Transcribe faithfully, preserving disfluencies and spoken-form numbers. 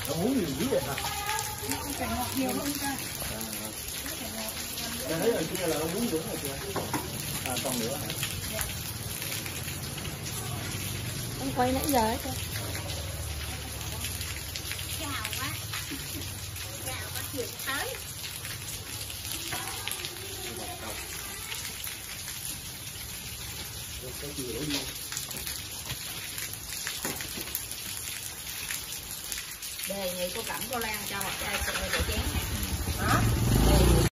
Nó muốn nhiều dữ vậy hả? Phải ngọt nhiều hơn ta. Em thấy rồi kia là nó muốn dữ rồi chưa? À còn nữa hả? Em quay nãy giờ hết rồi. Chào quá. Chào quá chiều tới. Đề nghị cô Cẩm cô Lan cho một chai sữa để chén này. Đó.